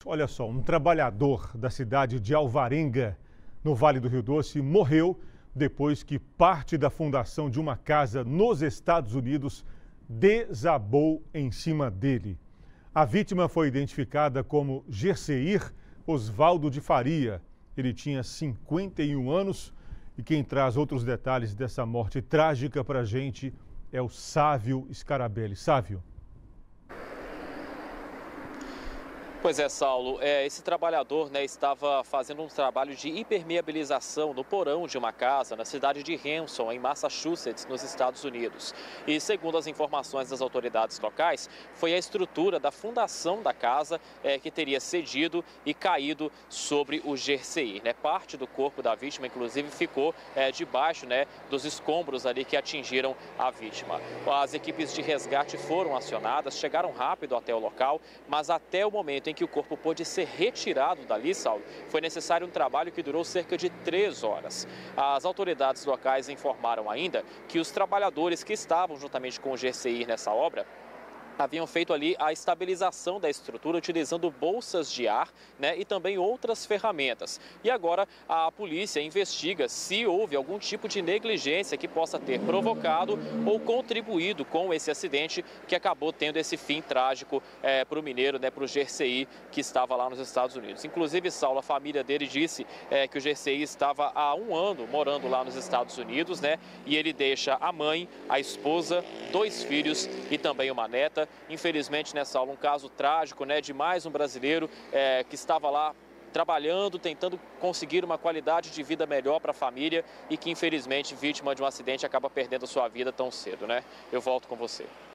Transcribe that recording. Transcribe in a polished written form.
Olha só, um trabalhador da cidade de Alvarenga, no Vale do Rio Doce, morreu depois que parte da fundação de uma casa nos Estados Unidos desabou em cima dele. A vítima foi identificada como Gerseir Osvaldo de Faria. Ele tinha 51 anos e quem traz outros detalhes dessa morte trágica para a gente é o Sávio Scarabelli. Sávio. Pois é, Saulo, esse trabalhador estava fazendo um trabalho de impermeabilização no porão de uma casa na cidade de Renton, em Massachusetts, nos Estados Unidos. E segundo as informações das autoridades locais, foi a estrutura da fundação da casa que teria cedido e caído sobre o Gerseir. Parte do corpo da vítima, inclusive, ficou debaixo dos escombros ali que atingiram a vítima. As equipes de resgate foram acionadas, chegaram rápido até o local, mas até o momento em que o corpo pôde ser retirado dali, Saulo, foi necessário um trabalho que durou cerca de 3 horas. As autoridades locais informaram ainda que os trabalhadores que estavam juntamente com o Gerseir nessa obra haviam feito ali a estabilização da estrutura utilizando bolsas de ar e também outras ferramentas. E agora a polícia investiga se houve algum tipo de negligência que possa ter provocado ou contribuído com esse acidente que acabou tendo esse fim trágico para o mineiro, para o Gerseir, que estava lá nos Estados Unidos. Inclusive, Saulo, a família dele disse que o Gerseir estava há 1 ano morando lá nos Estados Unidos, e ele deixa a mãe, a esposa, 2 filhos e também uma neta. Infelizmente, nessa aula, um caso trágico de mais um brasileiro que estava lá trabalhando, tentando conseguir uma qualidade de vida melhor para a família e que, infelizmente, vítima de um acidente, acaba perdendo a sua vida tão cedo. Eu volto com você.